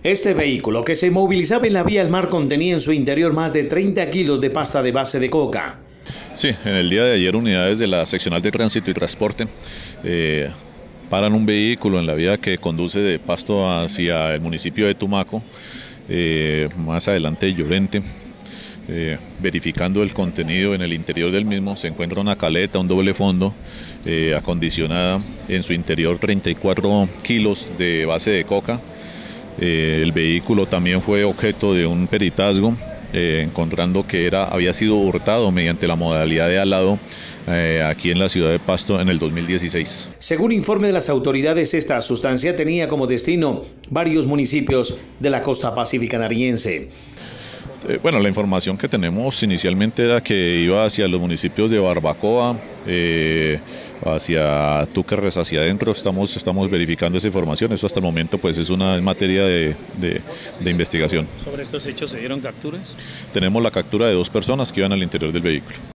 Este vehículo que se movilizaba en la vía al mar contenía en su interior más de 30 kilos de pasta de base de coca. Sí, en el día de ayer unidades de la seccional de tránsito y transporte paran un vehículo en la vía que conduce de Pasto hacia el municipio de Tumaco, más adelante Llorente. Verificando el contenido en el interior del mismo se encuentra una caleta, un doble fondo acondicionada, en su interior 34 kilos de base de coca. El vehículo también fue objeto de un peritazgo, encontrando que había sido hurtado mediante la modalidad de alado aquí en la ciudad de Pasto en el 2016. Según informe de las autoridades, esta sustancia tenía como destino varios municipios de la costa pacífica nariñense. Bueno, la información que tenemos inicialmente era que iba hacia los municipios de Barbacoa, hacia Túquerres, hacia adentro. Estamos verificando esa información. Eso hasta el momento pues es una materia de investigación. ¿Sobre estos hechos se dieron capturas? Tenemos la captura de 2 personas que iban al interior del vehículo.